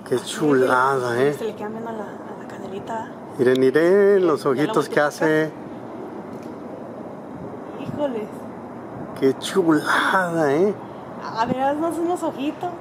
Qué chulada, Se le quedan viendo a la canelita. Miren, miren los ojitos que hace. Híjoles. Qué chulada, A ver, haznos unos ojitos.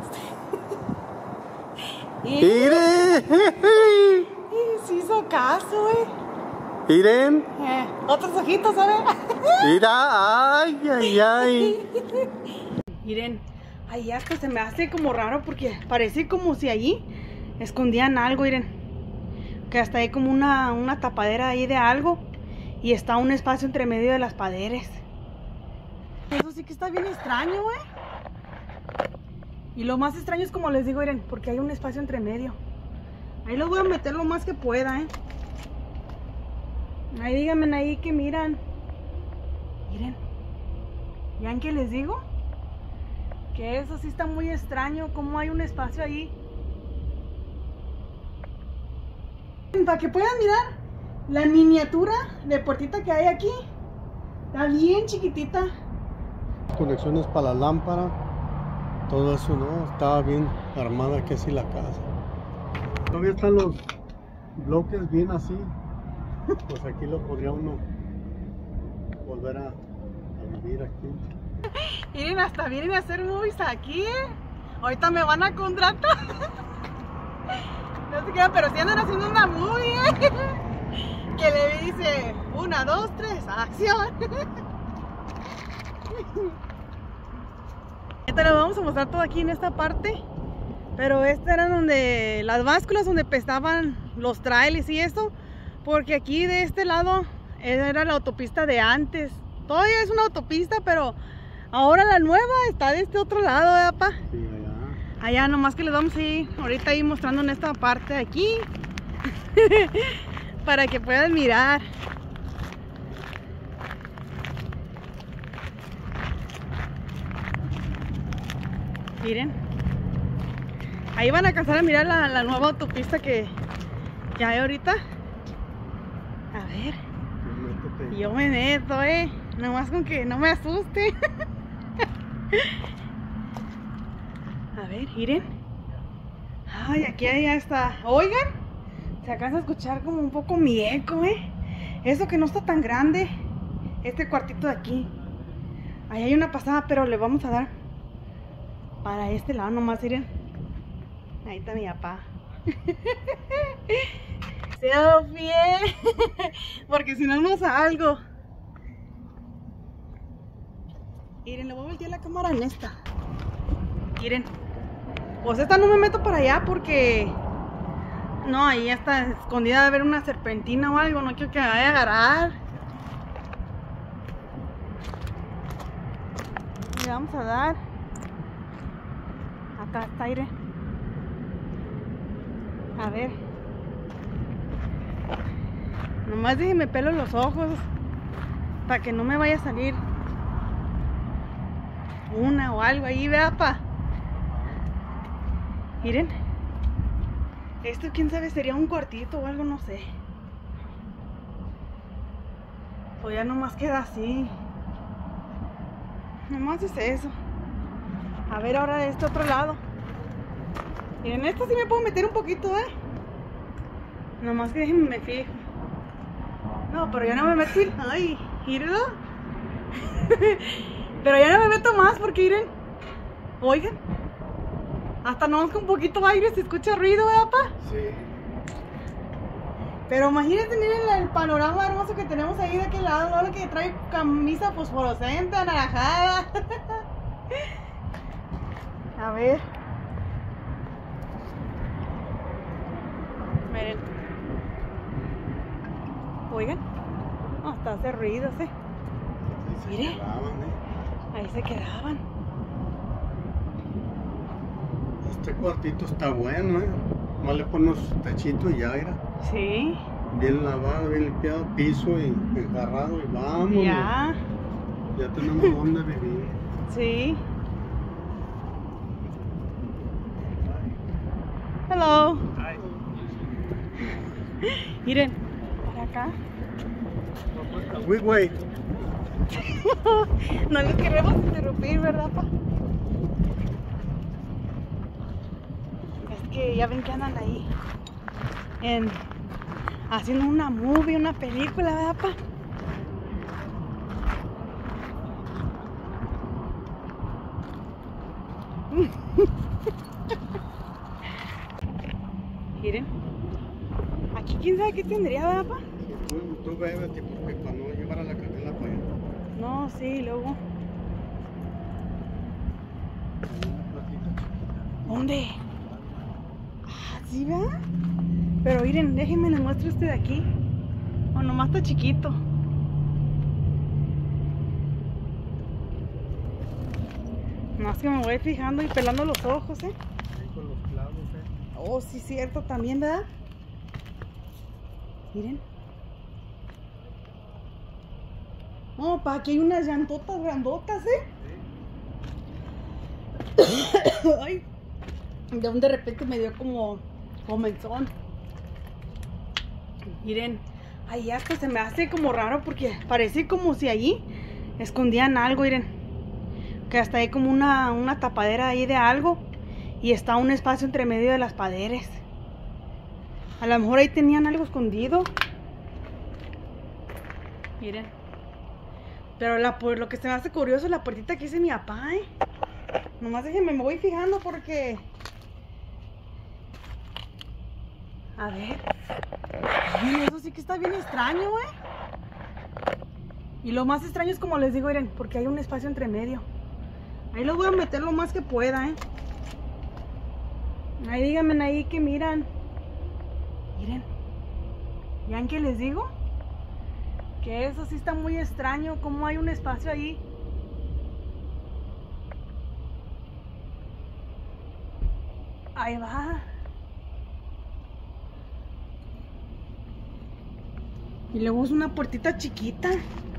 Miren. Se hizo caso, Miren. Otros ojitos, a ver. Mira, ay, ay, ay. Miren, ahí hasta se me hace como raro porque parece como si allí escondían algo, miren. Que hasta hay como una tapadera ahí de algo y está un espacio entre medio de las paredes. Eso sí que está bien extraño, Y lo más extraño es como les digo, miren, porque hay un espacio entre medio. Ahí lo voy a meter lo más que pueda, Ahí díganme ahí que miran. Miren. ¿Ya que les digo? Que eso sí está muy extraño, como hay un espacio ahí. Para que puedan mirar la miniatura de puertita que hay aquí. Está bien chiquitita. Conexiones para la lámpara. Todo eso, ¿no? Estaba bien armada que así la casa. Todavía están los bloques bien así. Pues aquí lo podría uno volver a vivir aquí. Miren, hasta vienen a hacer movies aquí, Ahorita me van a contratar. No sé qué, pero si andan haciendo una movie, que le dice 1, 2, 3, acción. Ahorita les vamos a mostrar todo aquí en esta parte. Pero esta era donde las básculas donde pesaban los trailers y eso. Porque aquí de este lado era la autopista de antes. Todavía es una autopista, pero ahora la nueva está de este otro lado, ¿verdad, pa? Sí, allá. Allá nomás que les vamos a ir ahorita ahí mostrando en esta parte de aquí. Para que puedan mirar. Miren. Ahí van a alcanzar a mirar la nueva autopista que hay ahorita. A ver. Yo me meto, nomás con que no me asuste. A ver, miren. Ay, aquí ya está. Oigan, se alcanza a escuchar como un poco mi eco, Eso que no está tan grande. Este cuartito de aquí. Ahí hay una pasada, pero le vamos a dar para este lado nomás, miren. Ahí está mi papá. Selfie, porque si no, no salgo. Miren, le voy a voltear la cámara en esta. Miren, pues esta no me meto para allá porque no, ahí está escondida de haber una serpentina o algo. No quiero que me vaya a agarrar. Le vamos a dar. Acá está aire. A ver. Nomás déjenme pelo los ojos para que no me vaya a salir una o algo ahí, vea, pa. Miren. Esto quién sabe, sería un cuartito o algo, no sé. O ya nomás queda así. Nomás es eso. A ver ahora de este otro lado. Miren, esto sí me puedo meter un poquito, Nomás que déjenme me fijo. No, pero ya no me meto. Ay, mírenlo. Pero ya no me meto más porque miren. Oigan. Hasta nomás con un poquito de aire se escucha ruido, ¿verdad, pa? Sí. Pero imagínense, miren el panorama hermoso que tenemos ahí de aquel lado. Ahora que trae camisa fosforescente, anaranjada. A ver. Miren. Oigan. Hasta hace ruidos, Mire. Ahí se quedaban. Este cuartito está bueno, Más le ponemos techito y ya era. Sí. Bien lavado, bien limpiado, piso y enjarrado y vámonos. Ya. Ya tenemos donde vivir. Sí. Hello. Hi. Miren, para acá. We wait. No les queremos interrumpir, ¿verdad, pa? Es porque ya ven que andan ahí haciendo una movie, una película, ¿verdad, pa? Miren, aquí quién sabe qué tendría, ¿verdad, pa? Tú bébete porque para no llevar a la cadena para allá. No, sí, luego. ¿Dónde? Ah, sí, ¿verdad? Pero miren, déjenme les muestro este de aquí. O nomás está chiquito. Más que me voy fijando y pelando los ojos, Sí, con los clavos, Oh, sí, cierto, también, ¿verdad? Miren. No, pa, aquí hay unas llantotas grandotas, Ay, de repente me dio como comenzón. Miren, ahí hasta se me hace como raro porque parece como si allí escondían algo, miren. Que hasta hay como una tapadera ahí de algo y está un espacio entre medio de las paredes. A lo mejor ahí tenían algo escondido. Miren. Pero lo que se me hace curioso es la puertita que hice mi papá, Nomás déjenme, me voy fijando porque... A ver. Miren, eso sí que está bien extraño, Y lo más extraño es como les digo, miren, porque hay un espacio entre medio. Ahí los voy a meter lo más que pueda, Ahí díganme ahí que miran. Miren. ¿Ya en qué les digo? Que eso sí está muy extraño, como hay un espacio ahí. Ahí va. Y luego es una puertita chiquita.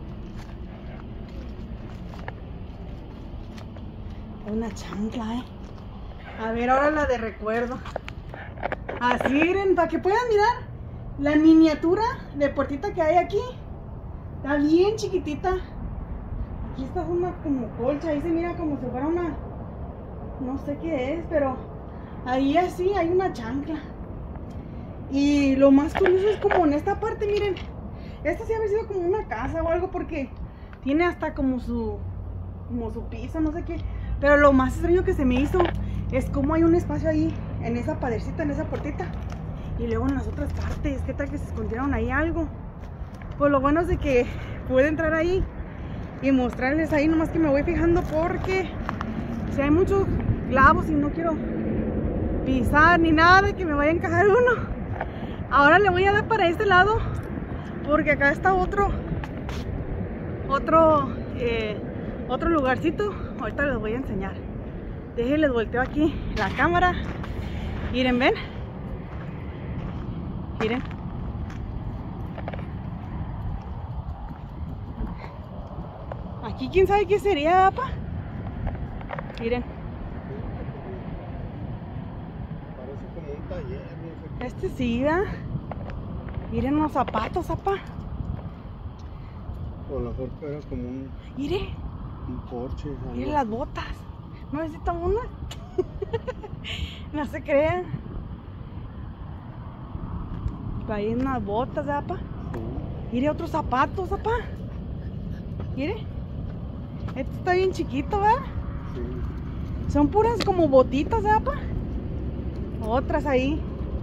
Una chancla, A ver, ahora la de recuerdo. Así, miren, para que puedan mirar la miniatura de puertita que hay aquí. Está bien chiquitita. Aquí está una como colcha. Ahí se mira como si fuera una... No sé qué es, pero... Ahí así hay una chancla. Y lo más curioso es como en esta parte, miren. Esta sí ha sido como una casa o algo porque tiene hasta como su piso, no sé qué. Pero lo más extraño que se me hizo es como hay un espacio ahí, en esa padercita, en esa puertita. Y luego en las otras partes, ¿qué tal que se escondieron ahí algo? Pues lo bueno es de que pude entrar ahí y mostrarles ahí, nomás que me voy fijando porque si hay muchos clavos y no quiero pisar ni nada de que me vaya a encajar uno. Ahora le voy a dar para este lado porque acá está otro lugarcito. Ahorita les voy a enseñar. Déjenles volteo aquí la cámara. Miren, ven. Miren. Aquí quién sabe qué sería, papá. Miren. Parece como un taller, no sé qué. Este sí, ¿verdad? Miren los zapatos, papá. O a lo mejor era como un porche. Miren las botas. ¿No necesitan una? No se crean. Ahí unas botas, papá. Sí. Mire otros zapatos, papá. Mire. Este está bien chiquito, ¿verdad? Sí. Son puras como botitas, papá. Otras ahí.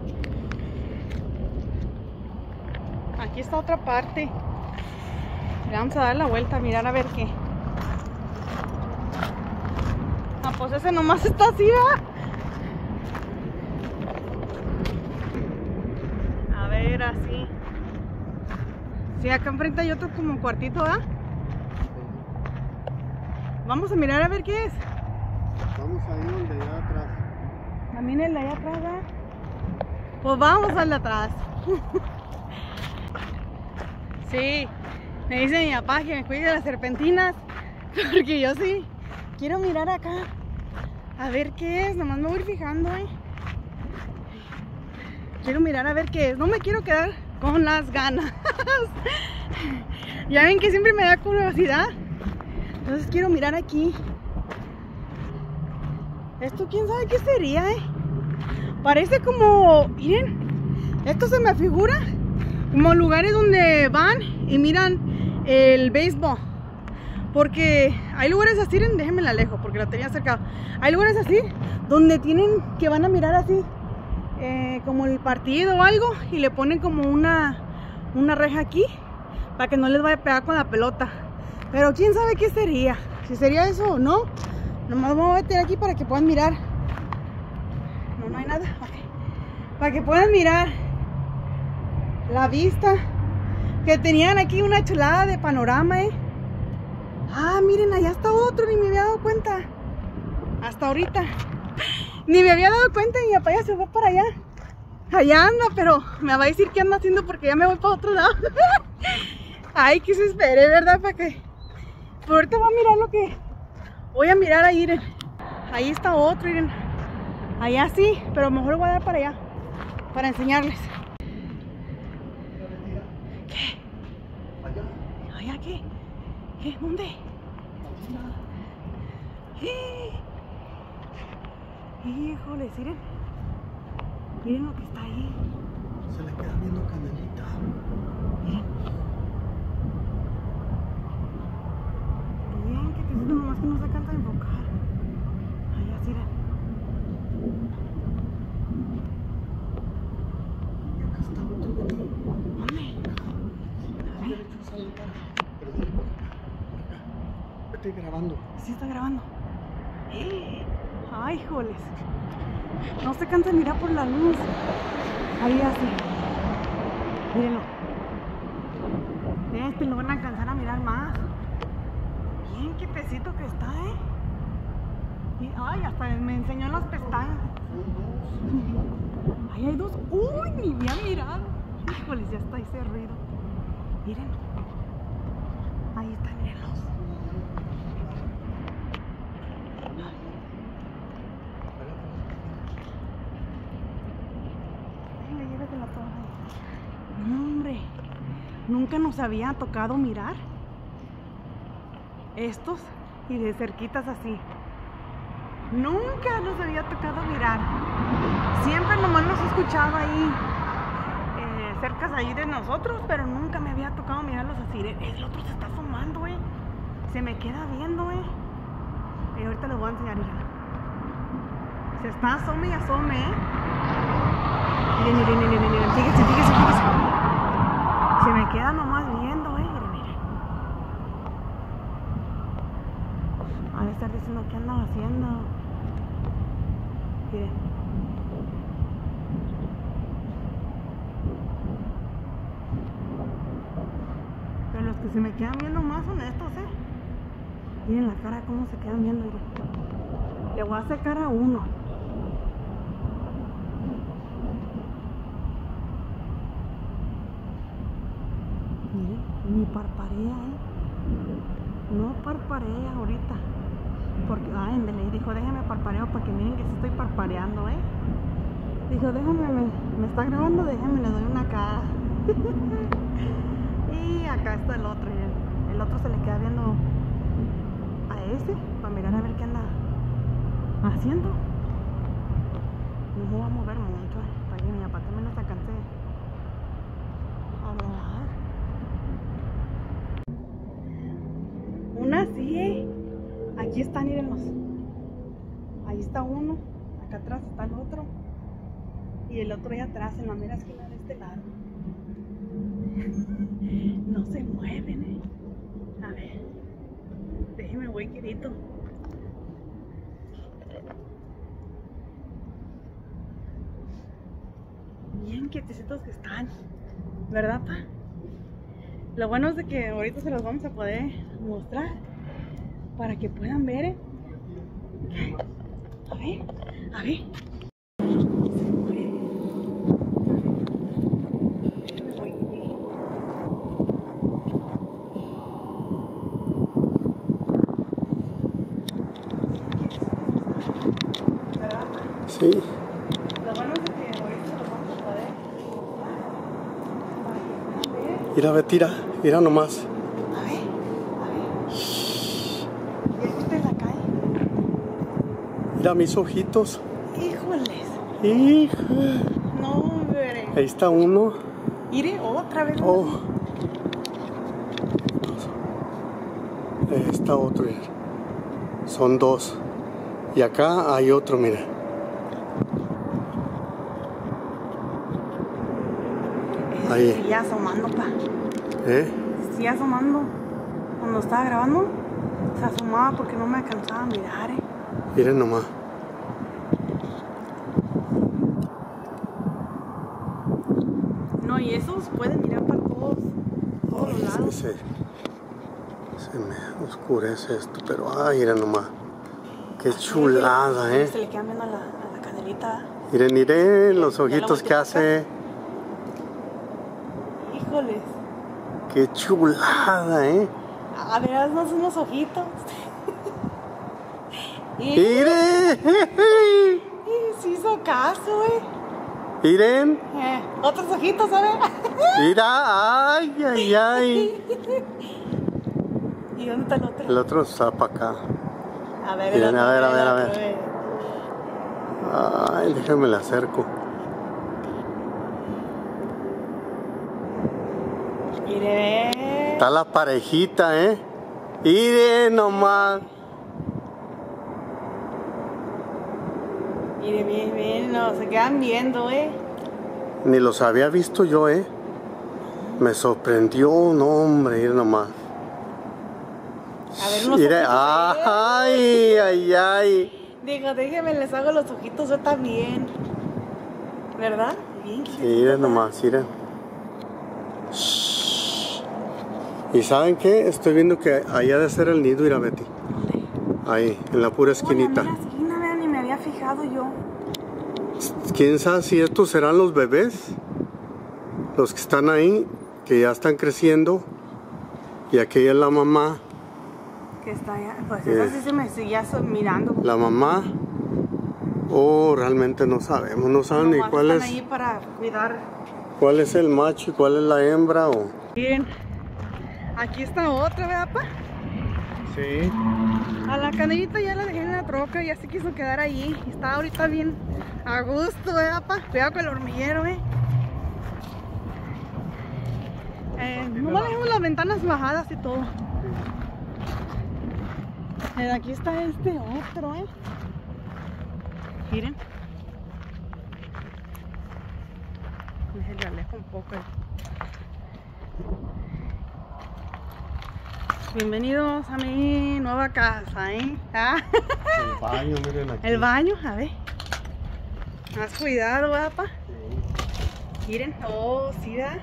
Aquí está otra parte. Le vamos a dar la vuelta a mirar a ver qué. Ah, pues ese nomás está así, ¿verdad? A ver, así. Sí, acá enfrente hay otro como cuartito, ¿verdad? Vamos a mirar a ver qué es. Vamos ahí donde allá atrás. También el de allá atrás, ¿verdad? Pues vamos al de atrás. Sí, me dice mi papá que me cuide de las serpentinas. Porque yo sí quiero mirar acá. A ver qué es, nomás me voy a ir fijando, Quiero mirar a ver qué es. No me quiero quedar con las ganas. Ya ven que siempre me da curiosidad. Entonces quiero mirar aquí. Esto quién sabe qué sería, Parece como, miren, esto se me figura como lugares donde van y miran el béisbol. Porque hay lugares así, déjenme la alejo porque la tenía cerca. Hay lugares así donde tienen que van a mirar así como el partido o algo y le ponen como una reja aquí para que no les vaya a pegar con la pelota. Pero quién sabe qué sería, si sería eso o no. Nomás me voy a meter aquí para que puedan mirar. No hay nada. Okay. Para que puedan mirar la vista que tenían aquí, una chulada de panorama, Ah, miren, allá está otro, ni me había dado cuenta. Hasta ahorita. Ni me había dado cuenta y mi papá ya se fue para allá. Allá anda, pero me va a decir qué anda haciendo porque ya me voy para otro lado. Ay, que se espere, ¿verdad? Para que... Por ahorita voy a mirar lo que... Voy a mirar ahí, miren. Ahí está otro, miren. Allá sí, pero mejor voy a dar para allá. Para enseñarles. ¿Qué? ¿Allá qué? ¿Qué? ¿Dónde? Híjole, miren. Miren lo que está ahí. Se le queda viendo Canelita. Miren. Bien, que te siento nomás que no se alcanza a enfocar. Allá, miren. Y acá está otro. ¿Dónde? A ver. Estoy grabando. Sí está grabando. Ay, joles. No se cansa de mirar por la luz. Ahí así. Mírenlo. Lo van a alcanzar a mirar más. Bien, qué pesito que está, Y, ay, hasta me enseñó las pestañas. Ahí hay dos. Uy, ni me han mirado. Híjoles, ya está ese ruido. Miren. Ahí está, mírenlos. No, hombre, nunca nos había tocado mirar estos y de cerquitas así. Nunca nos había tocado mirar. Siempre nomás nos he escuchado ahí cerca ahí de nosotros, pero nunca me había tocado mirarlos así. El otro se está asomando, se me queda viendo, y ahorita les voy a enseñar, se está asome y asome, Miren, fíjense. Se me queda nomás viendo, miren. Ha de estar diciendo qué andaba haciendo. Miren. Pero los que se me quedan viendo más son estos, Miren la cara cómo se quedan viendo, miren. Le voy a sacar a uno. Miren, ni parparea, No parparea ahorita. Porque, le dijo, déjame parpareo para que miren que sí estoy parpareando, Dijo, déjame, me está grabando, déjame, le doy una cara. Y acá está el otro, miren. El otro se le queda viendo a ese para mirar a ver qué anda haciendo. No me voy a mover mucho, para que mi papá también nos alcance a grabar. Una sí, aquí están, mírenlos. Ahí está uno, acá atrás está el otro. Y el otro ahí atrás, en la mera esquina de este lado. No se mueven, A ver, déjenme, voy quedito. Bien quietecitos que están, ¿verdad, pa? Lo bueno es de que ahorita se los vamos a poder mostrar para que puedan ver, A ver. Sí. Lo bueno es que ahorita se los vamos a poder mostrar para que puedan ver. Mira nomás. A ver. ¿Ya viste la calle? Mira mis ojitos. Híjoles. Híjole. No, hombre. Ahí está uno. Mire, otra vez. Oh. Ahí está otro. Mira. Son dos. Y acá hay otro, mira. Ahí. Sí, asomando, pa. ¿Eh? Sí, asomando. Cuando estaba grabando, se asomaba porque no me alcanzaba a mirar, Miren nomás. No, y esos pueden mirar para todos los Es que lados. se me oscurece esto, pero ay, miren nomás. Qué chulada, Se le quedan viendo a la canelita. Miren los ojitos que hace. Híjoles. Qué chulada, A ver, haznos unos ojitos. Miren. Sí hizo caso, Miren. Otros ojitos, a ver. Mira, ay, ay, ay. ¿Y dónde está el otro? El otro está para acá. A ver, Miren, a ver, a ver, a ver. ver. Ay, déjame le acerco. Mire, Está la parejita, Miren nomás. mire, bien, no, se quedan viendo, Ni los había visto yo, Me sorprendió, no, hombre, miren nomás. A ver, unos Mire, ojitos. ay, ay, ay. Digo, déjenme, les hago los ojitos yo también. ¿Verdad? Bien, Miren nomás, miren. Shh. ¿Y saben qué? Estoy viendo que ahí ha de ser el nido, mira, Betty. Ahí, en la pura esquinita. En la esquina, vean, ni me había fijado yo. ¿Quién sabe si estos serán los bebés? Los que están ahí, que ya están creciendo. Y aquella es la mamá. Que está allá. Pues esa sí se me seguía mirando. La mamá. Oh, realmente no sabemos. No saben ni Nomás cuál están es. ahí para cuidar. ¿Cuál es el macho y cuál es la hembra? O... Miren, aquí está otra, ¿verdad, pa? Sí. A la canellita ya la dejé en la troca, ya se quiso quedar ahí. Está ahorita bien a gusto, ¿verdad, pa? Cuidado con el hormiguero, nomás dejamos las ventanas bajadas y todo. Aquí está este otro, Miren. Déjenle alejo un poco. Bienvenidos a mi nueva casa, El baño, miren aquí. El baño, a ver. Más cuidado, guapa. Sí. Miren, oh, sí, ¿verdad?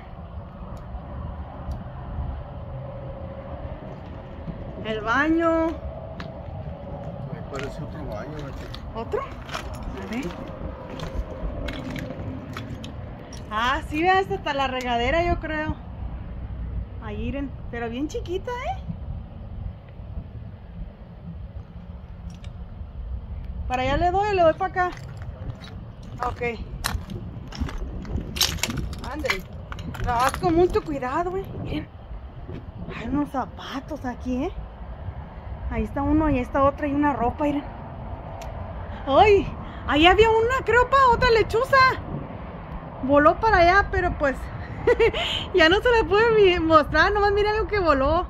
El baño. Ahí parece otro baño, Betty. ¿Otro? A ver. Ah, sí, ¿verdad? Hasta la regadera, yo creo. Ahí, miren, pero bien chiquita, Para allá le doy para acá. Ok. Ande. Vas con mucho cuidado, Miren. Hay unos zapatos aquí, Ahí está uno, ahí está otra y una ropa, miren. ¡Ay! Ahí había una, creo, otra lechuza. Voló para allá, pero pues ya no se la pude mostrar, nomás miren lo que voló.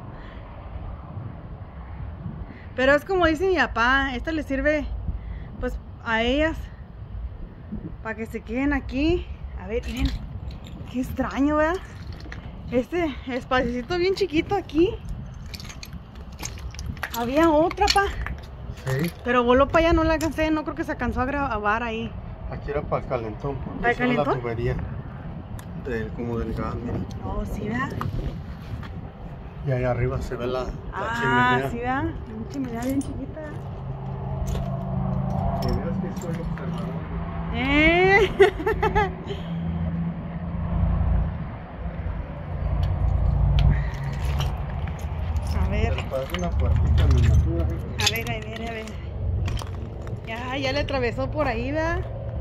Pero es como dice mi papá, esta le sirve pues a ellas para que se queden aquí. A ver, miren, qué extraño, ¿verdad? Este espacito bien chiquito aquí. Había otra, Sí. pero voló para allá, no la alcancé, no creo que se alcanzó a grabar ahí. Aquí era para el calentón. ¿Para el calentón? La tubería. Como del gas, mira. Oh, sí, ¿verdad? Y ahí arriba se ve la Ah, chimenea. sí, ¿verdad? Una chimenea bien chiquita. Y veas que soy observador. A ver. Pero parece una puertita miniatura. A ver. Ya le atravesó por ahí, ¿verdad?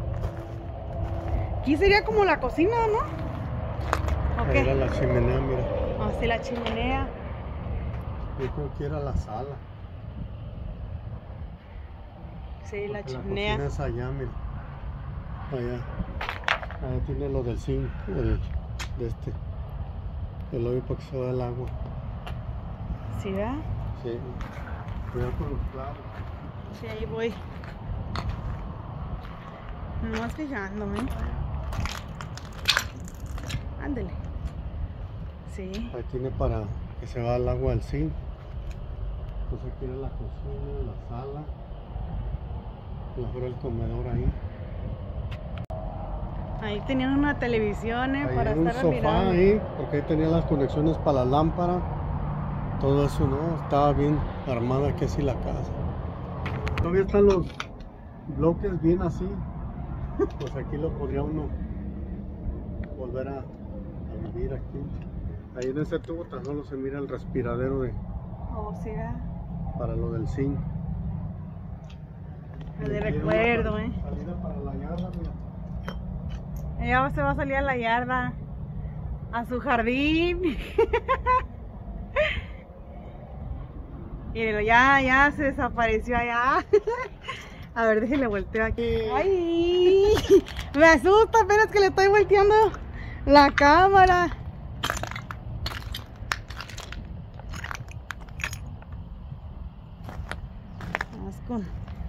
Aquí sería como la cocina, ¿no? ¿O Ahí era qué? la chimenea, mira. Ah, sí, la chimenea. Yo creo que era la sala. Sí, la Porque chimenea. La cocina es allá, mira. Allá. Ahí tiene lo del zinc, el hoyo para que se vaya el agua. ¿Sí, verdad? Sí, cuidado con los clavos. Sí, ahí voy. Nomás fijándome. Ándale. Sí. Ahí tiene para que se vaya el agua al zinc. Pues aquí era la cocina, la sala. Mejor el comedor ahí. Ahí tenían una televisión, Ahí para hay un estar sofá mirando. ahí, porque ahí tenía las conexiones para la lámpara. Todo eso, ¿no? Estaba bien armada que así la casa. Todavía están los bloques bien así. Pues aquí lo podría uno volver a vivir aquí. Ahí en ese tubo tan solo se mira el respiradero Oh, sí, ¿verdad? para lo del zinc. De recuerdo, Salida para la yarda, mira. Ella se va a salir a la yarda, a su jardín. Mírenlo, ya se desapareció allá. A ver, déjenle volteo aquí. ¡Ay! Me asusta, apenas que le estoy volteando la cámara. Vamos con...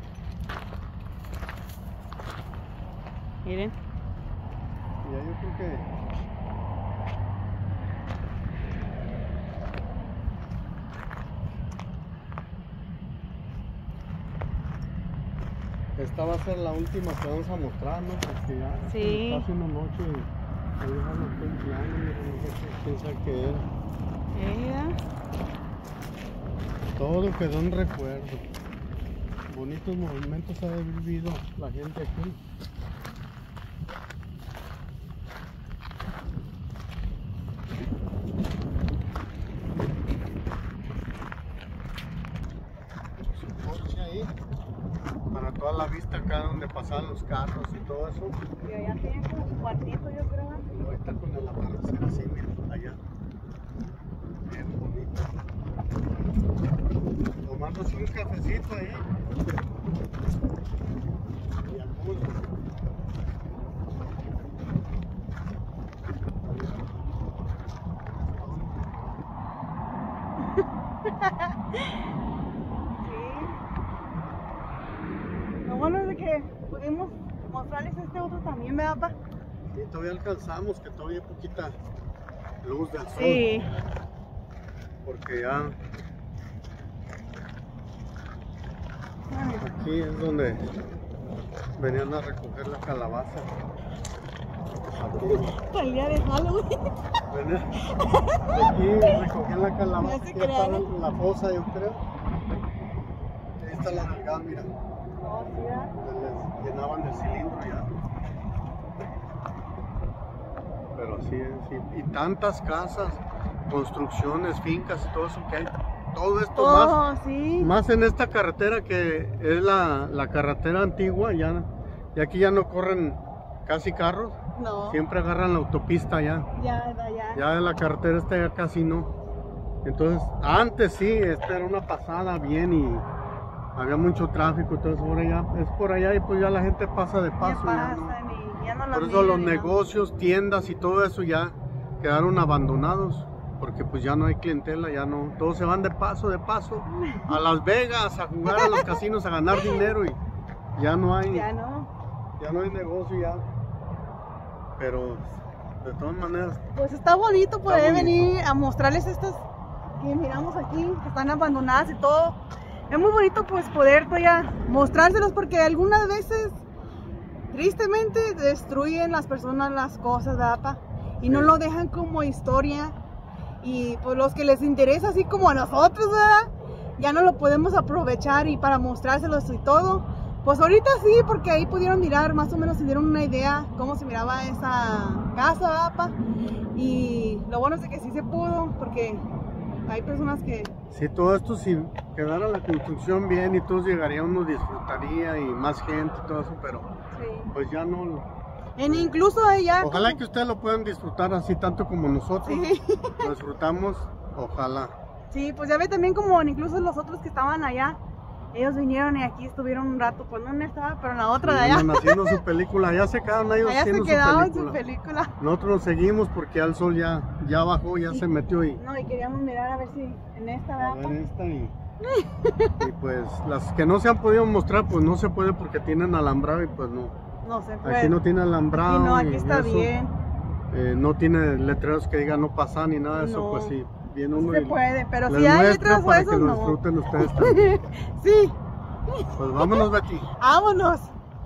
Miren. Ya yo creo que esta va a ser la última que vamos a mostrar, ¿no? Porque ya Sí. está haciendo noche y ahí dejamos temblando, mira, no sé qué piensa que era. Ella. Todo quedó en recuerdo. Bonitos momentos ha vivido la gente aquí. Su porche ahí, para toda la vista acá donde pasaban los carros y todo eso. Y allá tiene como su cuartito, yo creo. Y ahorita con el atardecer así, mira, allá. Bien bonito. Tomándose un cafecito ahí. Y al pulso. Lo bueno es de que pudimos mostrarles este otro también, ¿verdad, papá? Y todavía alcanzamos, que todavía hay poquita luz del sol. Sí. Porque ya aquí es donde venían a recoger la calabaza. Aquí, El día de Halloween. venían, aquí recogían la calabaza. Ya se Aquí está crearon. la fosa, yo creo. Ahí está la delgada, mira. Oh, sí, ¿verdad? Les llenaban el cilindro ya. Pero así es, sí. Y tantas casas, construcciones, fincas y todo eso que hay. Todo esto más. Sí. Más en esta carretera que es la carretera antigua, ya aquí ya no corren casi carros, No. siempre agarran la autopista ya. Ya. Ya en la carretera esta ya casi no. Entonces, antes sí, esta era una pasada bien y había mucho tráfico, entonces ahora ya es por allá y pues ya la gente pasa de paso. Ya Ya no. pasan y ya no lo Por eso los miran, ¿no? negocios, tiendas y todo eso ya quedaron abandonados. Porque pues ya no hay clientela, ya no, todos se van de paso a Las Vegas, a jugar a los casinos, a ganar dinero y ya no hay negocio ya. Pero de todas maneras, Pues está bonito poder bonito. venir a mostrarles estas que miramos aquí, que están abandonadas y todo. Es muy bonito pues poder todavía mostrárselos porque algunas veces, tristemente, destruyen las personas las cosas, ¿verdad, pa? Y no Sí. lo dejan como historia. Y pues los que les interesa, así como a nosotros, ¿verdad? Ya no lo podemos aprovechar y para mostrárselos y todo. Pues ahorita sí, porque ahí pudieron mirar, más o menos se dieron una idea cómo se miraba esa casa, ¿verdad, pa? Y lo bueno es de que sí se pudo, porque hay personas que... si todo esto, si quedara la construcción bien y todos llegarían, uno disfrutaría y más gente y todo eso, pero Sí. pues ya no. Incluso ella... Ojalá que ustedes lo puedan disfrutar así tanto como nosotros. Sí. Lo disfrutamos, ojalá. Sí, pues ya ve también como incluso los otros que estaban allá, Ellos vinieron y aquí estuvieron un rato, pues no en esta, pero en la otra de allá. Andan haciendo su película, allá se quedaron ellos Allá haciendo se quedaban su su película. Nosotros nos seguimos porque ya el sol ya bajó, ya se metió y... No, y queríamos mirar a ver si en esta, A ¿verdad? ver esta y pues las que no se han podido mostrar pues no se puede porque tienen alambrado y pues no. No se puede. Aquí no tiene alambrado. Aquí no, aquí y está eso, bien. no tiene letreros que digan no pasar ni nada de eso, No. pues sí, viene uno Se y puede, pero les si hay muestra letras o para eso, que lo no. disfruten ustedes también. Sí, Pues vámonos, Betty. vámonos.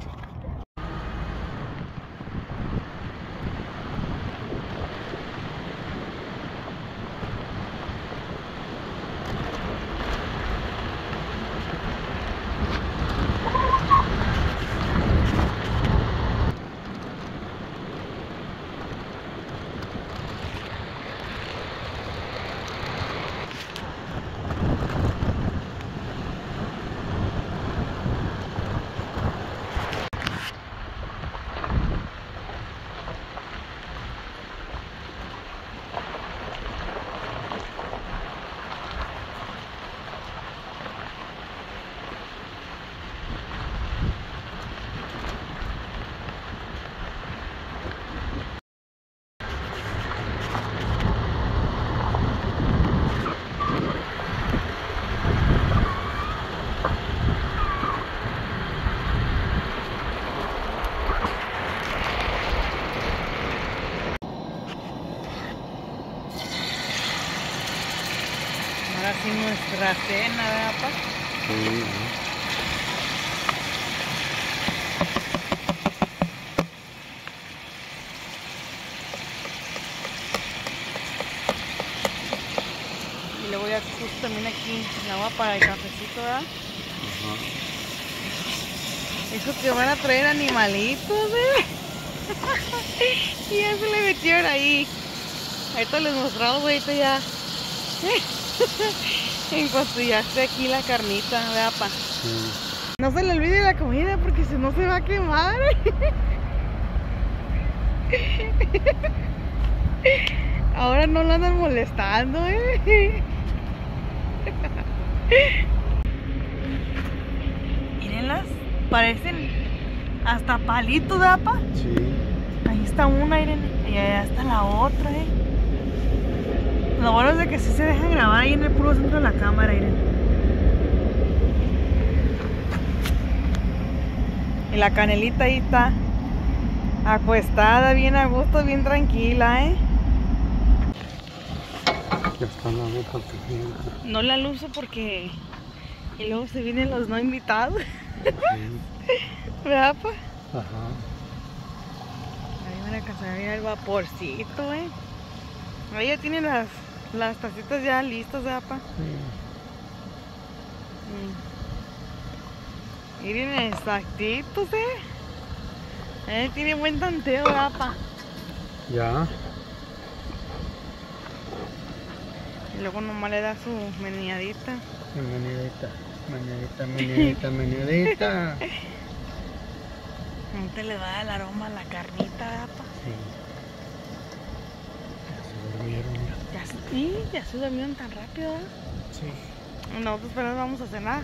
Ahora sí nuestra cena, ¿verdad, papá? Sí, Y luego ya justo también aquí el agua para el cafecito, ¿verdad? ajá. Dijo que van a traer animalitos, ¿eh? Y ya se le metieron ahí. Ahorita les mostramos, ahorita ya. En cuanto ya esté aquí la carnita, ¿verdad, pa? Sí. No se le olvide la comida porque si no se va a quemar. Ahora no lo andan molestando, ¿eh? Mírenlas, parecen hasta palitos, ¿verdad, pa? Sí. Ahí está una, Irene, y allá está la otra, ¿eh? Lo bueno es de que sí se dejan grabar ahí en el puro centro de la cámara, Irene. Y la Canelita ahí está acostada, bien a gusto, bien tranquila, ¿eh? Ya está la boca pequeña. No la luzo porque... Y luego se vienen los no invitados. ¿Verdad, pa? Ajá. Ahí van a cazar el vaporcito, ¿eh? Ahí ya tienen las tacitas ya listas, ¿verdad, pa? Miren exactitos, tiene buen tanteo, ¿verdad, pa? Ya. Y luego nomás le da su meneadita. Meneadita, meneadita, meneadita, meneadita. Ahorita le va el aroma a la carnita, ¿verdad, pa? Sí. Ya se durmieron ya. Ya se durmieron tan rápido, ¿verdad? Sí. Nosotros pero vamos a cenar.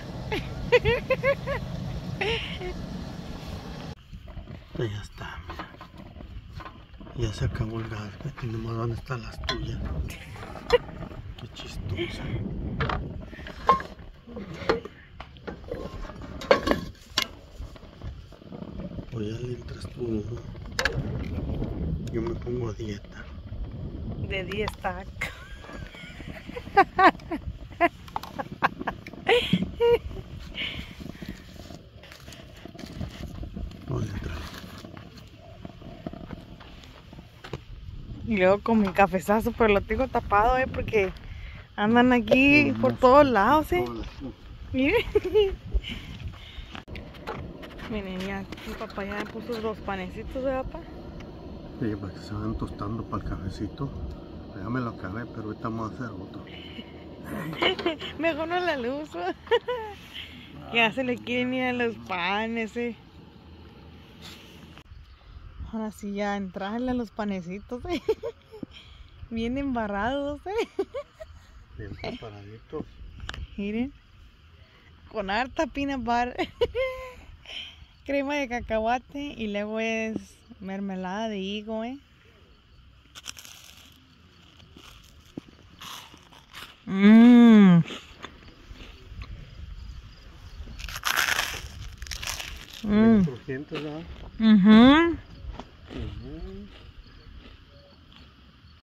Ya está, mira. Ya se acabó el gas, Betty, nomás van a estar las tuyas. Qué chistosa. Pues ya le entras tú, ¿no? Yo me pongo a dieta. De 10 tac. No le entras. Y luego con mi cafezazo, pero lo tengo tapado, porque andan aquí por todos lados, Miren. Miren, ya mi papá ya puso los panecitos, ¿verdad, papá? Sí, para que se vayan tostando para el cafecito. Ya me lo acabé, pero ahorita vamos a hacer otro. Mejor no la luz. Ya se le quieren ir a los panes, Ahora sí ya entrarle a los panecitos, Bien embarrados, Bien preparaditos. Miren. con harta peanut butter, crema de cacahuate y luego es mermelada de higo, Bien crujientes, ¿verdad? Mhm. Ujú.